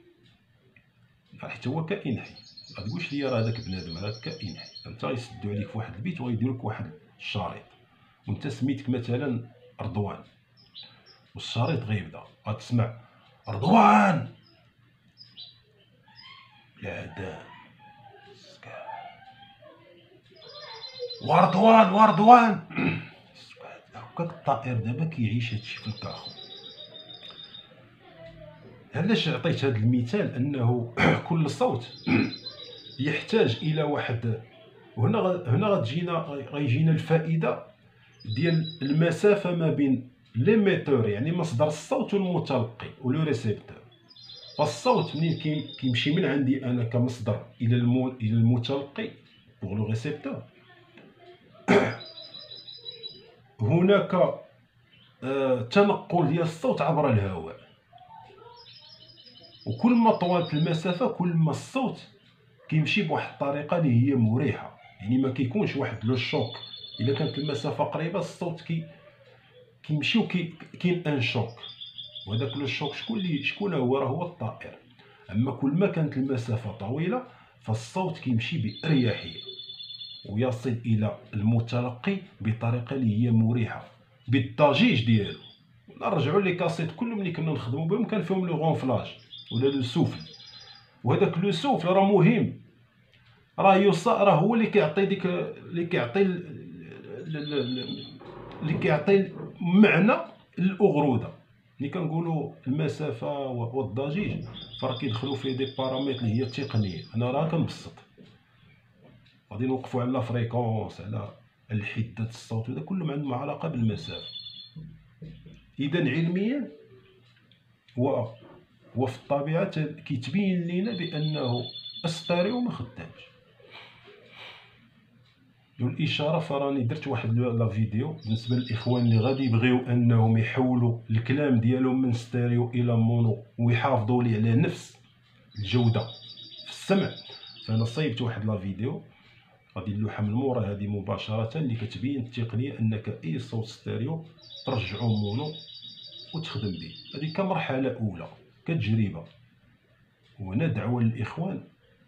حيت هو كائن حي، ما تقولش لي راه هذاك بنادم، راه كائن حي. انت غيسدوا عليك في واحد البيت وغيديروا لك واحد الشريط، وانت سميتك مثلا رضوان، والشريط غيبدا غتسمع رضوان العدم وردوان هكاك الطائر دابا كيعيش هادشي في الكاخو. علاش عطيت هذا المثال؟ انه كل صوت يحتاج الى واحد، وهنا غيجينا الفائده ديال المسافه ما بين ليميتور يعني مصدر الصوت والمتلقي ولو ريسيبتور. فالصوت منين كيمشي من عندي انا كمصدر الى المتلقي بوغ لو ريسيبتور، هناك تنقل ديال الصوت عبر الهواء، وكل ما طولت المسافه كل ما الصوت كيمشي بواحد الطريقه اللي هي مريحه، يعني ما كيكونش واحد لو شوك. الا كانت المسافه قريبه الصوت كيمشي كاين ان شوك، وهذاك لو شوك شكون هو؟ راه هو الطائر. اما كل ما كانت المسافه طويله فالصوت كيمشي باريحيه ويصل الى المتلقي بطريقه اللي هي مريحه بالضجيج ديالو. نرجعوا لي كاسيت كل ملي كنا نخدموا بهم كان فيهم لو غونفلاج ولا لو سوفل، وهذاك لو سوفل راه مهم، راه هو اللي كيعطي ديك اللي كيعطي معنى للاغروده. ملي كنقولوا المسافه والضجيج فراه كيدخلوا فيه دي بارامتر اللي هي تقنيه. انا راه كنبسط، غادي نوقفوا على لا فريكونس، على الحده الصوت، وهذا كله عندهم علاقه بالمسافه. اذا علميا وفي الطبيعه كيتبين لنا بانه الستيريو ما خدامش. والاشاره فراني درت واحد لا فيديو بالنسبه للاخوان اللي غادي يبغيو انهم يحولوا الكلام ديالهم من ستيريو الى مونو ويحافظوا لي على نفس الجوده في السمع. فانا صايبت واحد لا فيديو غادي نلوحها من مورا هذه مباشره، اللي كتبين التقنيه انك اي صوت ستيريو ترجعو مونو وتخدم به. هذه كمرحله اولى كتجربه. وهنا دعوه للاخوان،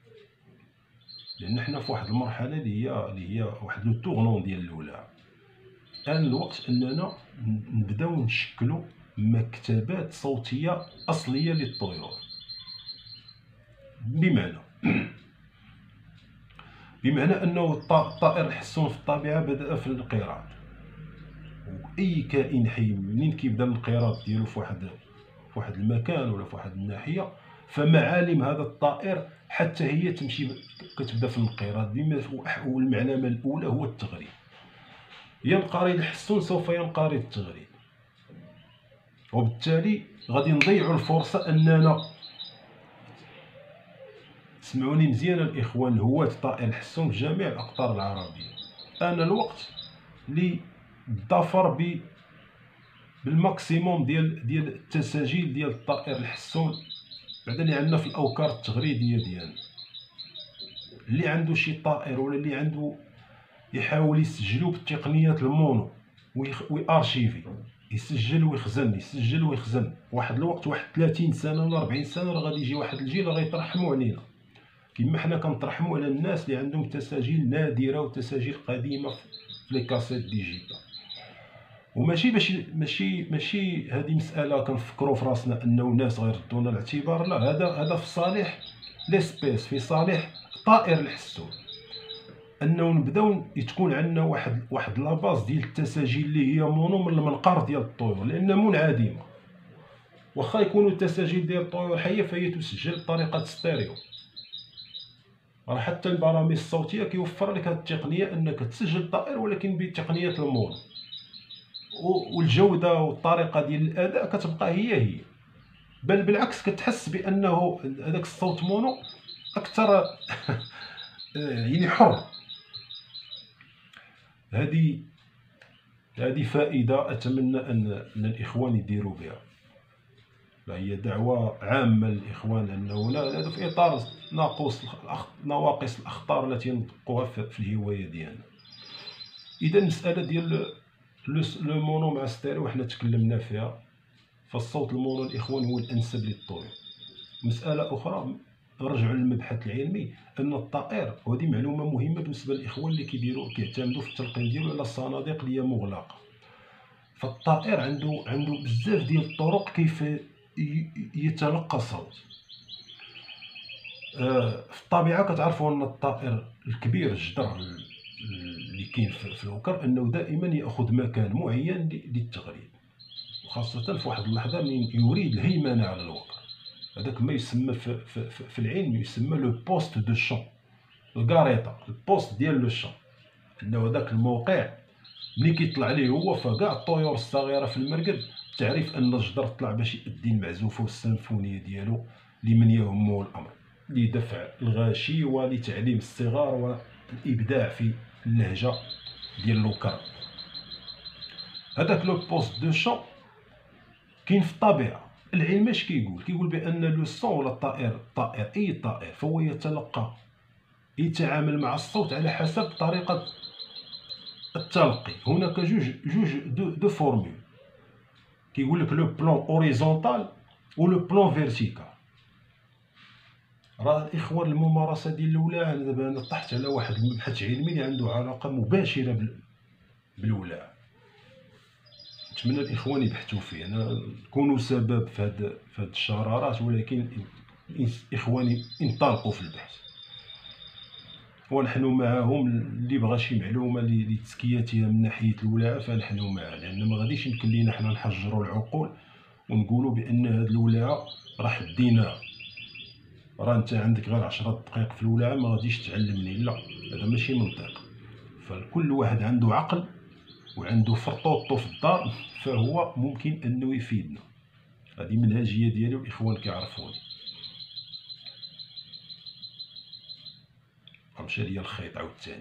لان حنا في واحد المرحله اللي هي واحد لو تورنون ديال الولاعه. آن الوقت اننا نبداو نشكلوا مكتبات صوتيه اصليه للطيور. بمعنى انه الطائر الحسون في الطبيعه بدا في الانقراض، واي كائن حي منين كيبدا الانقراض ديالو في واحد المكان ولا في واحد الناحيه، فمعالم هذا الطائر حتى هي تمشي كتبدا في الانقراض. والمعلمه الاولى هو التغريد. ينقرض الحسون سوف ينقرض التغريد، وبالتالي غادي نضيعوا الفرصه اننا، سمعوني مزيان الاخوان هواة الطائر الحسون في جميع الاقطار العربيه، آن الوقت للظفر بالماكسيموم ديال التساجيل ديال الطائر الحسون. بعدا اللي عندنا في الاوكار التغريديه ديالنا، اللي عنده شي طائر ولا اللي عنده يحاول يسجلو بالتقنيات المونو ويارشيفي، يسجل ويخزن يسجل ويخزن. واحد الوقت واحد 30 سنه ولا 40 سنه راه غادي يجي واحد الجيل غيترحموا علينا، كما حنا كنترحموا على الناس اللي عندهم تساجيل نادره وتساجيل قديمه في لي كاسيت ديجيتال. وماشي ماشي هذه مساله كنفكروا في راسنا انه الناس غيردونا الاعتبار، لا، هذا في صالح ليسبيس، في صالح طائر الحسون، انه نبداو تكون عندنا واحد لاباز ديال التساجيل اللي هي مونو من المنقار ديال الطيور، لان منعدمه. واخا يكونوا التساجيل ديال الطيور حيه فهي تسجل بطريقه ستيريو. راه حتى البرامج الصوتيه كيوفر لك هذه التقنيه انك تسجل الطائر ولكن بتقنيه المونو، والجوده والطريقه ديال الاداء كتبقى هي بل بالعكس كتحس بانه هذاك الصوت مونو اكثر يعني حر. هذه فائده اتمنى ان الاخوان يديروا بها. هي دعوه عامه للاخوان انه هذا في اطار نواقص الاخطار التي نطبقوها في الهوايه ديالنا. اذا المساله ديال لو مونو مع ستيريو حنا تكلمنا فيها، فالصوت المونو الاخوان هو الانسب للطيور. مساله اخرى نرجعوا للمبحث العلمي، ان الطائر، وهذه معلومه مهمه بالنسبه للاخوان اللي كيعتمدوا في التلقين ديالو على الصناديق اللي هي مغلقه. فالطائر عنده بزاف ديال الطرق كيف يتلقى الصوت. في الطبيعه كتعرفوا ان الطائر الكبير الجدر اللي كاين في الوكر انه دائما ياخذ مكان معين للتغريد، وخاصه في واحد اللحظه من يريد الهيمنه على الوكر. هذاك ما يسمى في العلم يسمى لو بوست دو شون، الكاريطه، البوست ديال لو شون، انه هذاك الموقع ملي كيطلع ليه هو فكاع الطيور الصغيره في المرقد تعرف ان الجدر طلع باش يؤدي المعزوفه والسيمفونيه ديالو لمن يهمه الامر، لدفع الغاشي ولتعليم الصغار والابداع في اللهجه ديال الوكر. هذاك لو بوست دو شون كاين في الطبيعه. العلم اش كيقول بان لو سون ولا الطائر اي طائر فهو يتعامل مع الصوت على حسب طريقه التلقي. هناك جوج دو فورمول. كيقول لك لو بلون اوريزونتال و لو بلون فيرتيكال. راه الاخوان الممارسه ديال الولاعه، دابا انا طحت على واحد المبحث علمي اللي عنده علاقه مباشره بالولاعه، نتمنى الاخوان يبحثوا فيه. انا نكونوا سبب في هاد الشرارات، ولكن اخواني انطلقوا في البحث ونحن معهم. اللي بغى شي معلومه لتزكيتها من ناحيه الولاعه فنحن معاه، لان ما غاديش يمكن لينا حنا نحجروا العقول ونقولوا بان هاد الولاعه راه حديناها، راه انت عندك غير 10 دقائق في الولاعه ما غاديش تعلمني. لا، هذا ماشي منطق. فكل واحد عنده عقل وعنده فرطوطو في الدار، فهو ممكن انه يفيدنا. هذه منهجيه ديالي والاخوان كيعرفوني. مشى ليا الخيط عاوتاني.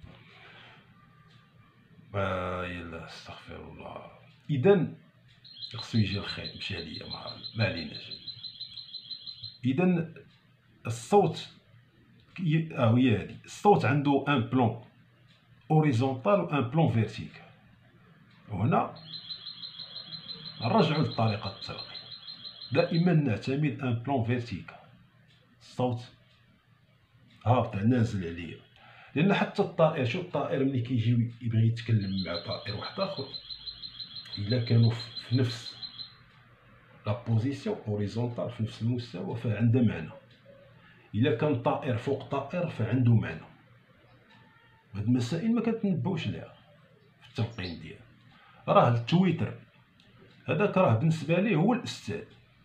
يلا استغفر الله. اذا خصو يجي الخيط، مشى ليا ما عليناش. اذا الصوت هي هذه. الصوت عنده ان بلون اوريزونتال و ان بلون فيرتيكال. وهنا نرجعوا لطريقه التلقي. دائما نعتمد ان بلون فيرتيكال، الصوت هابط نازل عليا. لان حتى الطائر، شوف الطائر ملي كيجي يبغي يتكلم مع طائر واحد اخر، الا كانوا في نفس لا بوزيسيون اوريزونتال، في نفس المستوى، فعنده معنى. الا كان طائر فوق طائر فعنده معنى. هاد المسائل ما كتنبوش ليها في التلقين ديالها. راه التويتر هذاك راه بالنسبه ليه هو الاستاذ،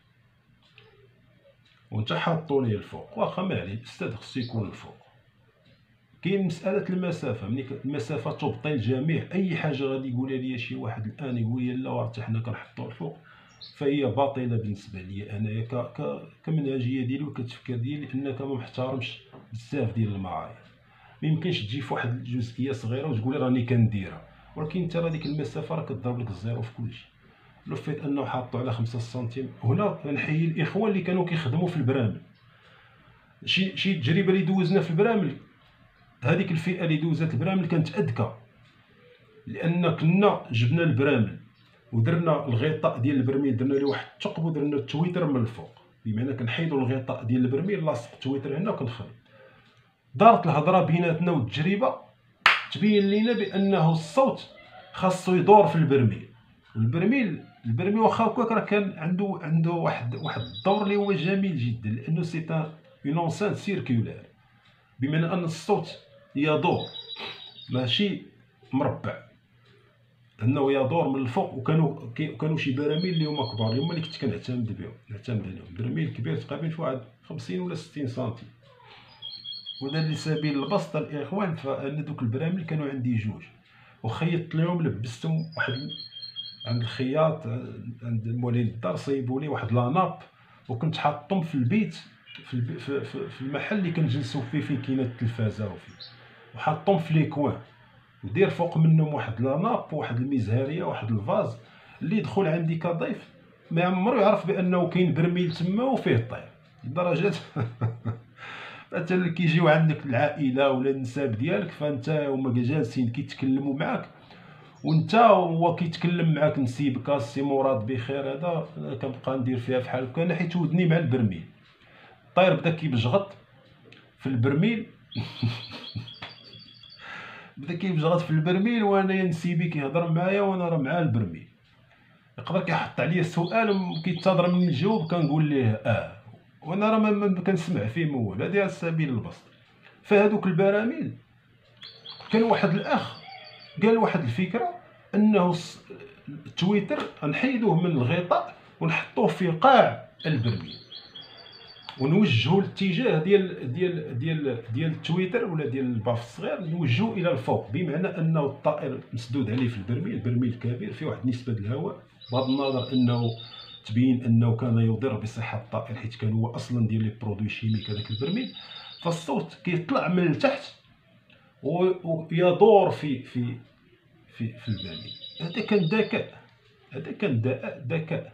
وانت حاطو ليه الفوق، واخا ما عليه الاستاذ خصو يكون الفوق. كاين مساله المسافه، ملي المسافه تبطي الجميع. اي حاجه غادي يقولها لي شي واحد الان يقول لي لا راه حنا كنحطو الفوق، فهي باطله بالنسبه لي انايا كمنهجيه ديالي وكتفكير ديالي، انك ما محترمش بزاف ديال المعايير. ما يمكنش تجي في واحد الجزئيه صغيره وتقول لي راني كنديرها، ولكن انت راه ديك المسافه راه كضرب لك الزيرو في كلشي. لو فيت انه حاطو على 5 سنتيم. هنا نحيي الاخوان اللي كانوا كيخدموا في البرامل. شي تجربه اللي دوزنا في البرامل، هذيك الفئه اللي دوزات البرامل كانت اذكى، لان كنا جبنا البرامل ودرنا الغطاء ديال البرميل، درنا له واحد الثقب ودرنا التويتر من الفوق، بمعنى كنحيدوا الغطاء ديال البرميل لاصق التويتر هنا وكنخلي. دارت الهضره بيناتنا والتجربه تبين لينا بانه الصوت خاصو يدور في البرميل. البرميل واخا هكاك راه كان عنده واحد الدور اللي هو جميل جدا، لانه سي اون انسانت سيركولار، بمعنى ان الصوت يدور ماشي مربع، انه يدور من الفوق. وكانوا شي براميل اللي هما كبار، اللي هما اللي كنت كنعتمد عليهم. برميل كبير تقريبا في واحد 50 ولا 60 سنتيم. وهذا لسبيل البسط الاخوان، فان دوك البراميل كانوا عندي جوج، وخيطت لهم، لبستهم واحد عند الخياط عند موالين الدار، صيبوا لي واحد لاناب، وكنت حاطهم في البيت في المحل اللي كنجلسوا فيه فين كاينه التلفازه وفيه، وحاطهم في ليكوان، ودير فوق منهم واحد لاناب وواحد المزهريه وواحد الفاز. اللي يدخل عندي كضيف ما عمرو يعرف بانه كاين برميل تما وفيه الطير، لدرجه مثلا كيجيو عندك العائله ولا النساب ديالك، فانت هما جالسين كيتكلموا معاك، وانت هو كيتكلم معاك نسيبك السي مراد بخير. هذا كنبقى ندير فيها بحال هكا، نحيت ودني مع البرميل. الطير بدا كيبجغط في البرميل بدا كيبجغط في البرميل، وانا نسيبي كيهضر معايا وانا راه مع البرميل. يقدر كيحط عليا السؤال وكينتظر مني الجواب، كنقول ليه وانا راه ما كنسمع فيه ما والو. هذه على سبيل البسط. فهذوك البراميل كان واحد الاخ قال واحد الفكره، انه التويتر نحيدوه من الغطاء ونحطوه في قاع البرميل، ونوجهوا الاتجاه ديال التويتر ولا ديال الباف الصغير، نوجهوا الى الفوق، بمعنى انه الطائر مسدود عليه في البرميل كبير فيه واحد نسبه الهواء، بغض النظر انه تبين انه كان يضر بصحه الطائر، حيت كان هو اصلا ديال لي برودوي شيميك هذاك البرميل. فالصوت كيطلع من التحت ويدور في البرميل. هذا كان ذكاء.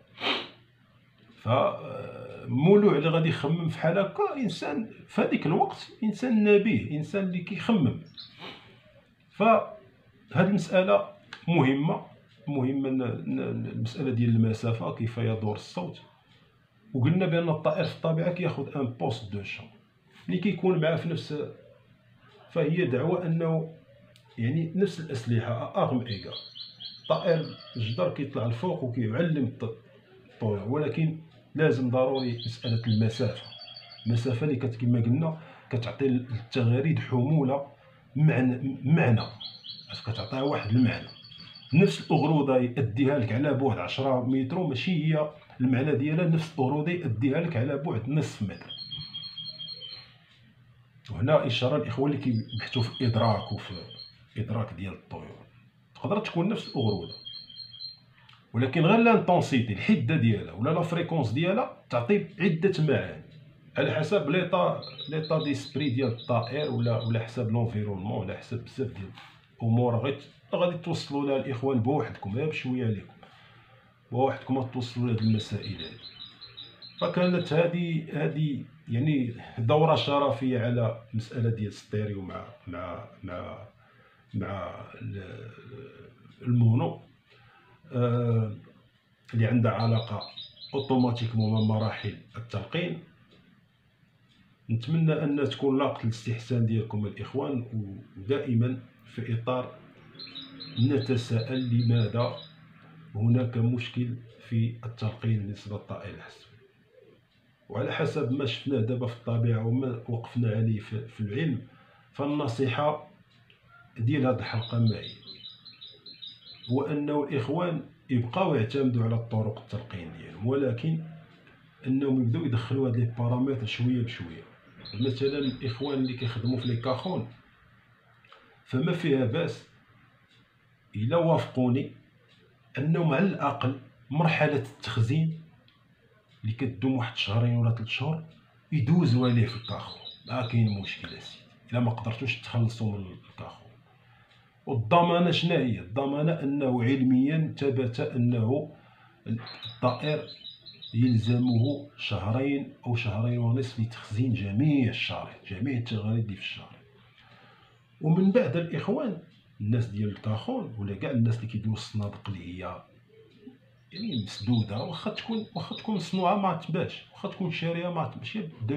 فمولوع اللي غادي يخمم في حال هكا انسان في هذيك الوقت انسان نبيه، انسان اللي كيخمم. فهاد المساله مهمه، المهم المساله ديال المسافه كيف يدور الصوت، وقلنا بان الطائر في الطبيعه كياخذ ان بوست دو شون اللي كيكون معاه في نفس، فهي دعوه انه يعني نفس الاسلحه ارم ايغال. الطائر الجدر كيطلع الفوق وكيعلم الطيور، ولكن لازم ضروري مساله المسافه اللي كما قلنا كتعطي للتغاريد حموله معنى كتعطيها واحد المعنى. نفس الاغروضه يأديها لك على بعد 10 متر ماشي هي المعنى ديالها نفس الاغروضه يأديها لك على بعد نصف متر. وهنا اشاره الاخوان اللي كيبحثوا في ادراك وفي ادراك ديال الطيور، تقدر تكون نفس الاغروضه ولكن غير لانتونسيتي الحده ديالها ولا لا فريكونس ديالها تعطي عده معاني على حسب ليطا ديسبري ديال الطائر ولا حسب لونفيرونمون ولا حسب بزاف ديال الامور غادي توصلوا لها الاخوان بوحدكم، غير بشويه عليكم بوحدكم توصلوا لهاد المسائل هذه. فكانت هذه يعني دوره شرفيه على مساله ديال الستيريو مع المونو اللي عندها علاقه اوتوماتيكمون مع مراحل التلقين. نتمنى ان تكون لاقت الاستحسان ديالكم الاخوان، ودائما في اطار نتساءل لماذا هناك مشكل في التلقين بالنسبه للطائر الحسوي. وعلى حسب ما شفناه دابا في الطبيعه وما وقفنا عليه في العلم، فالنصيحه ديال هذه الحلقه معي هو انه الاخوان يبقاو يعتمدوا على الطرق التلقين ديالهم، ولكن انهم يبداو يدخلوا هاد لي بارامتر شويه بشويه. مثلا الاخوان اللي كيخدموا في لي كاخون فما فيها باس الا وافقوني انهم على الاقل مرحله التخزين اللي كدوم واحد شهرين ولا 3 شهور يدوزوا عليه في الكاخون. ما كاين مشكل اسيدي الا ما قدرتوش تخلصوا من الكاخون. والضمانه شنو هي؟ الضمانه انه علميا ثبت انه الطائر يلزمه 2 شهرين أو 2.5 شهور لتخزين جميع الشريط، جميع التغاريد اللي في الشريط. ومن بعد الاخوان الناس ديال الكاخون ولا كاع الناس اللي كيديروا الصنادق اللي هي يعني مسدوده، واخا تكون مصنوعه ما تباش، واخا تكون شاريها ما تباش،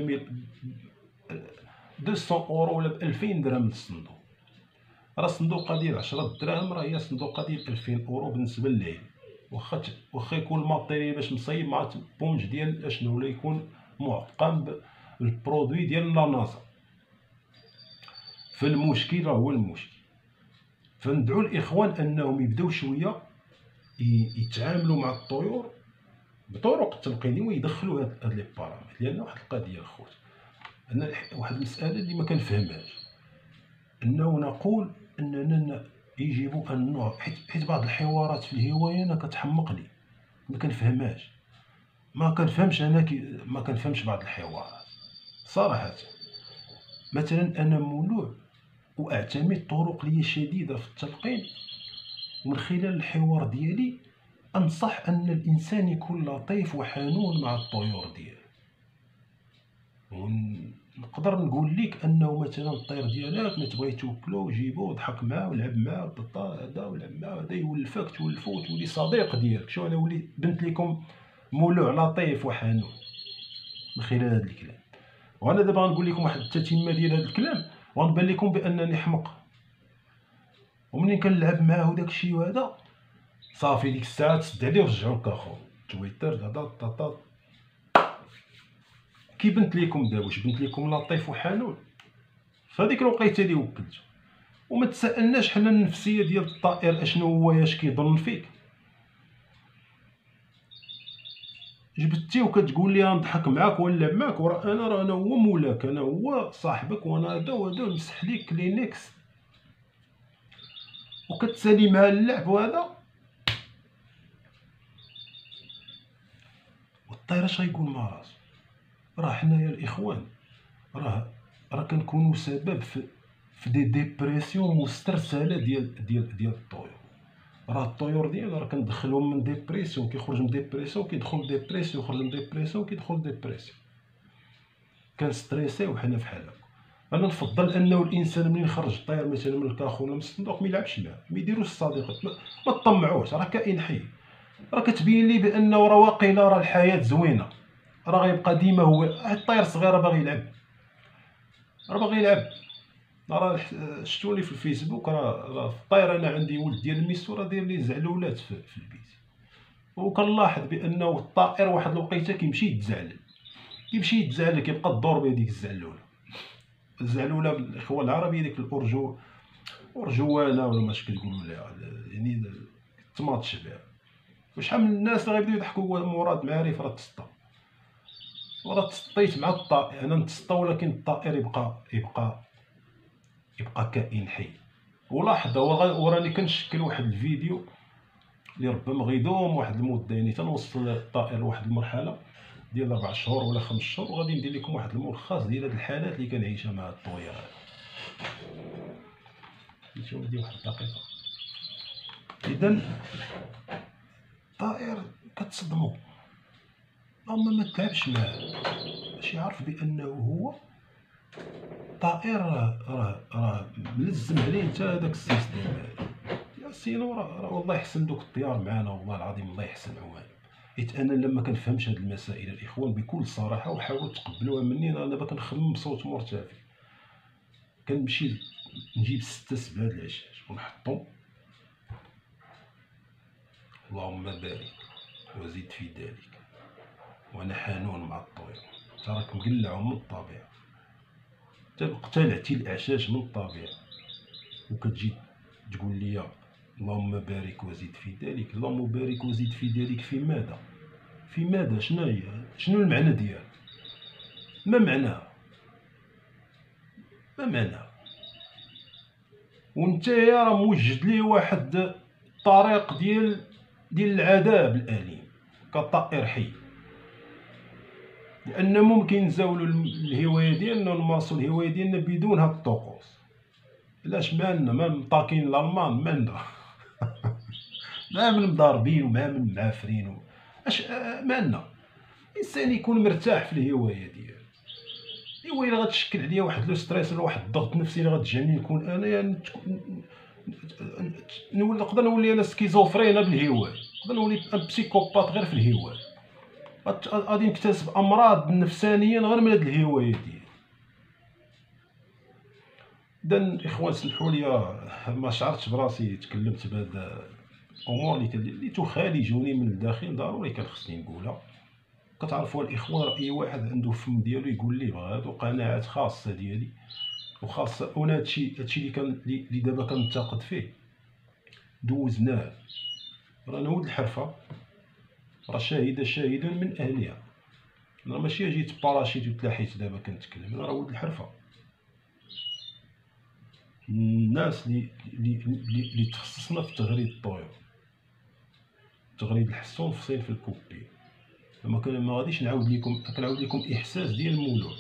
200 اورو ولا ب 2000 درهم للصندوق. راه الصندوقه ديال 10 دراهم راه هي صندوقه ديال 2000 اورو بالنسبه للعلم. واخا يكون الماتيريال باش مصايب مع البونج ديال اشنو ولا يكون معقم بالبرودوي ديال لا ناسا. فالمشكل هو المشكل. فندعو الاخوان انهم يبداو شويه يتعاملوا مع الطيور بطرق التلقين ويدخلوا هاد لي بارامتر. لان واحد القضيه الخوت، انا واحد المساله اللي ما كنفهمهاش انه نقول اننا يجب ان نوع، حيت بعض الحوارات في الهوايه انا كتحمقني ما كنفهمهاش. ما كنفهمش بعض الحوارات صراحه. مثلا انا مولوع واعتمد طرق لي شديده في التلقين، ومن خلال الحوار ديالي انصح ان الانسان يكون لطيف وحنون مع الطيور ديالو. ونقدر نقول لك انه مثلا الطير ديالك ما تبغي توكلو جيبو وضحك معاه ولعب معاه بطا هذا ولعب معاه هذا يولفك تولفو تولي صديق ديالك. شو انا ولي بنت لكم مولوع لطيف وحنون من خلال هذا الكلام. وانا دابا غنقول لكم واحد التتمه ديال هذا الكلام وغنبان لكم بانني حمق، ومنين كنلعب معاه داك الشيء وهذا صافي ديك الساعه تسد عليه ورجعوا لكاخو تويتر هذا طاطا. كي بنت لكم دابا واش بنت لكم لطيف وحنون فهاديك الوقيته اللي وكلتو. وما تسالناش حنا النفسيه ديال الطائر اشنو هو، اش كيظن فيك. جبتي وكتقول لي نضحك معاك ونلعب معاك، وراه انا هو مولاك، انا هو صاحبك، وانا هذا وهذا نمسح ليك كلينكس وكتسالي مع اللعب وهذا. والطير اش غيقول مع راسو؟ راه حنايا الاخوان راه كنكونوا سبب في دي ديبرسيون مسترسله ديال الطيور. راه الطيور ديالنا راه كندخلهم من ديبرسيون، كيخرج من ديبرسيون كيدخل ديبرسيون، يخرج من ديبرسيون كيدخل ديبرسيون. كنستريسيو حنا بحال هكا. انا نفضل انه الانسان ملي يخرج الطير مثلا من الكاخ ولا من الصندوق ما يلعبش معاه، ما يديروش الصديقات، ما تطمعوش، راه كائن حي. راه كتبين لي بانه راه واقيلا راه الحياه زوينه، راه غيبقى ديما هو الطير صغير باغي يلعب، راه باغي يلعب. راه شفتوني في الفيسبوك، راه في الطير انا عندي ولد ديال الميسو راه داير لي زعلولات في البيت، وكنلاحظ بانه الطائر واحد الوقيته كيمشي يتزعل، كيبقى الدور بهذيك الزعلوله بالاخوه العربيه، ديك ارجوانه ولا ماش كتقولوا لها، يعني تماطش بها. وشحال من الناس راه غيبداو يضحكوا مراد معارف راه تسطى، وراه تسطيت مع الطائر، انا نتسطى ولكن الطائر يبقى كائن حي. ولاحظ وراني كنشكل واحد الفيديو اللي ربما غيدوم واحد المده، يعني تنوصل الطائر لواحد المرحله ديال 4 شهور ولا 5 شهور، وغادي ندير لكم واحد الملخص ديال هاد الحالات اللي كنعيشها مع الطويرات. نمشيو ندير واحد الدقيقه. اذا الطائر كتصدمو، اما ما تلعبش معاه باش يعرف بانه هو طائر، راه ملزم عليه انت هذاك السيستيم هذا. يا سينو راه والله يحسن دوك الطيار معانا، والله العظيم الله يحسن عوان. حيت انا لما كنفهمش هاد المسائل الاخوان بكل صراحه، وحاولوا تقبلوها مني، انا دابا كنخمم بصوت مرتفع، كنمشي نجيب 6 7 د العشاش ونحطهم، اللهم بارك وزيد في ذلك، وانا حانون مع الطيور، تراك مقلعهم من الطبيعه، اقتلعتي الاعشاش من الطبيعه، وكتجي تقول لي اللهم بارك وزيد في ذلك. اللهم بارك وزيد في ذلك في ماذا؟ في ماذا؟ شنو المعنى ديالها؟ ما معناها؟ ما معناها؟ وانت يا راه موجد ليه واحد الطريق ديال العذاب الاليم كطائر حي، لان ممكن نزاولوا الهوايه ديالنا ونمارسوا الهوايه ديالنا بدون هاد الطقوس. علاش مالنا ما مطاكين الالمان مالنا ما من مضاربين وما من معافرين اش مالنا. الانسان يكون مرتاح في الهوايه ديالو. الهوايه اللي غتشكل عليا واحد لو ستريس ولا واحد الضغط نفسي اللي غتجعلني نكون انا يعني نقدر نولي انا سكيزوفرينا بالهوايه، نقدر نولي بسيكوبات غير في الهوايه، غادي نكتسب امراض نفسانيه غير من هاد الهوايه ديالي. اذا اخوان سمحوا لي، ما شعرتش براسي تكلمت بهذا الامور اللي تخالجني من الداخل، ضروري كان خصني نقولها. كتعرفوا الاخوان، اي واحد عنده فم ديالو يقول لي بغا، هادو قناعات خاصه ديالي وخاصه. وانا هادشي اللي دابا كنتقد فيه دوزناه، رانا ولد الحرفه، راه شاهد من اهلها، انا ماشي جيت باراشيت وتلاحيت دابا كنتكلم، انا راه ولد الحرفه. الناس اللي تخصصنا في تغريد الطيور، تغريد الحصون في صنف الكوبي، ما غاديش نعاود لكم، كنعاود لكم احساس ديال المولود.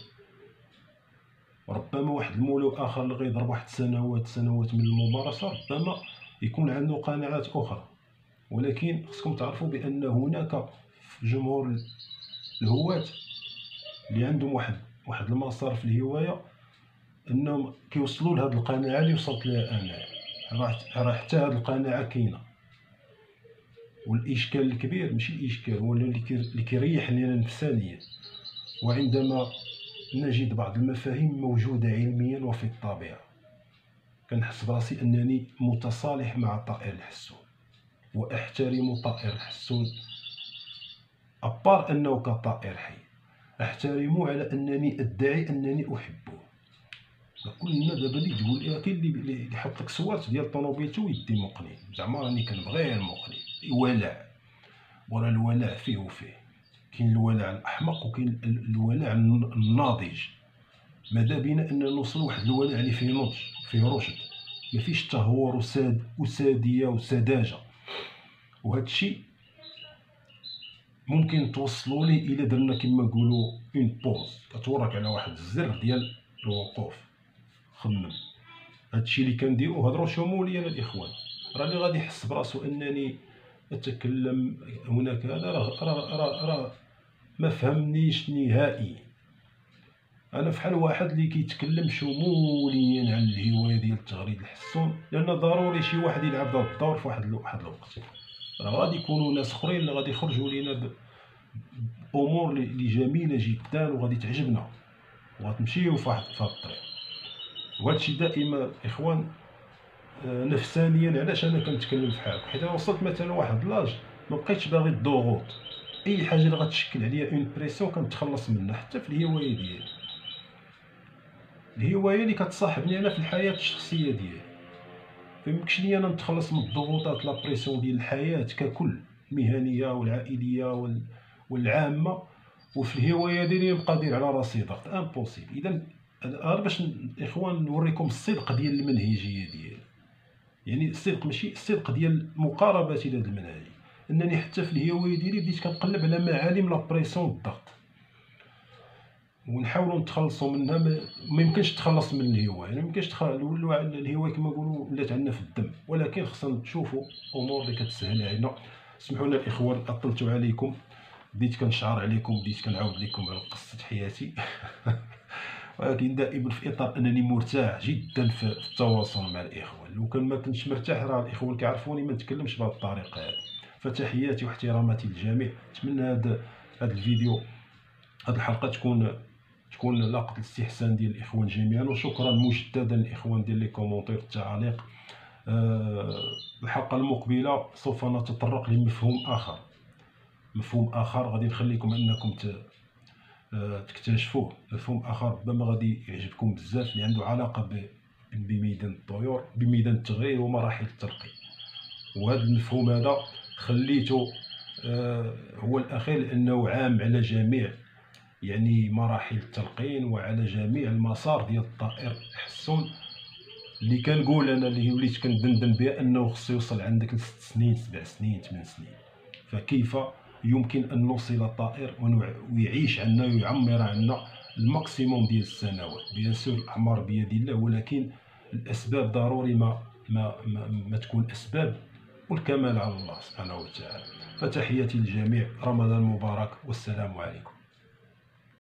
ربما واحد المولود اخر اللي غيضرب واحد سنوات من الممارسه ربما يكون عنده قناعات اخرى، ولكن خصكم تعرفوا بان هناك في جمهور الهواة اللي عندهم واحد المسار في الهوايه، انهم كيوصلوا لهاد القناعه اللي وصلت لها انا. راه حتى هاد القناعه كاينه، والاشكال الكبير ماشي الاشكال، هو اللي كيريحني انا نفسانيا، وعندما نجد بعض المفاهيم موجوده علميا وفي الطبيعه، كنحس براسي انني متصالح مع طائر الحسون واحترم طائر الحسون، ابار انه كطائر حي احترمه على انني ادعي انني احبه. كلنا دابا اللي تقول كاين اللي يحط لك صوات ديال طوموبيلته ويدي مقني، زعما راني كنبغي المقني الولاء، ورا الولاء فيه وفيه، كاين الولاء الاحمق وكاين الولاء الناضج. ماذا بينا ان نوصل واحد الولاء اللي فيه نضج، فيه رشد، ما فيش تهور وساديه وسذاجه. وهذا الشيء ممكن توصلوا لي الا درنا كما نقولوا اون بوز، كتورك على واحد الزر ديال الوقوف، خمم. هادشي اللي كنديرو هضروا شموليا الاخوان، راه اللي غادي يحس براسو انني اتكلم هناك هذا راه ما فهمنيش نهائيا. انا فحال واحد اللي كيتكلم شموليا عن الهوايه ديال التغريد الحسون، لان ضروري شي واحد يلعب هذا الدور في واحد الوقت. راه غادي يكونوا ناس اخرين اللي غادي يخرجوا لينا بامور اللي جميله جدا وغادي تعجبنا وغتمشيو في هذا الطريق. وهذا الشيء دائما اخوان نفسانيا. علاش انا كنتكلم في حالك؟ حيت انا وصلت مثلا واحد لاج ما بقيتش باغي الضغوط، اي حاجه اللي غتشكل عليا اون بريسيون كنتخلص منها، حتى في الهوايه ديالي، الهوايه اللي كتصاحبني انا في الحياه الشخصيه ديالي. فيمكنش لي انا نتخلص من الضغوطات لا بريسيون ديال الحياه ككل، المهنيه والعائليه والعامه، وفي الهوايه ديالي نبقى ندير على راسي ضغط امبوسيبل. اذا غير باش الاخوان نوريكم الصدق ديال المنهجيه ديالي، يعني الصدق ماشي الصدق ديال مقاربتي لهذا المنهج، انني حتى في الهوايه ديالي بديت كنقلب على معالم لا بريسيون والضغط ونحاولوا نتخلصوا منها. ما يمكنش تخلص من الهوايه، ما يمكنش نولوا الهوايه كما نقولوا ولات عندنا في الدم، ولكن خصنا نشوفوا امور اللي كتسهل علينا. اسمحوا لنا الاخوان اطلت عليكم، بديت كنشعر عليكم، بديت كنعاود لكم على قصه حياتي ولكن دائما في اطار انني مرتاح جدا في التواصل مع الاخوان. لو كان ما كنتش مرتاح راه الاخوان كيعرفوني ما نتكلمش بهذه الطريقه هذه. فتحياتي واحتراماتي للجميع. نتمنى هذا الفيديو، هذه الحلقه تكون لاقت الاستحسان ديال الاخوان جميعا. وشكرا مجددا للاخوان ديال لي كومونتير التعاليق. الحلقه المقبله سوف نتطرق لمفهوم اخر، مفهوم اخر غادي نخليكم انكم تكتشفوه. مفهوم اخر ربما غادي يعجبكم بزاف، اللي عنده علاقه بميدان الطيور، بميدان التغريد ومراحل الترقي. وهذا المفهوم هذا خليته هو الاخير لانه عام على جميع يعني مراحل التلقين وعلى جميع المسار ديال الطائر الحسون. اللي كنقول انا اللي وليت كندندن بها انه خصو يوصل عندك ل 6 سنين 7 سنين 8 سنين. فكيف يمكن ان نوصل الطائر ويعيش عندنا ويعمر عندنا الماكسيموم ديال السنوات؟ بيان سور الاعمار بيد الله، ولكن الاسباب ضروري ما تكون اسباب، والكمال على الله سبحانه وتعالى. فتحياتي للجميع، رمضان مبارك والسلام عليكم.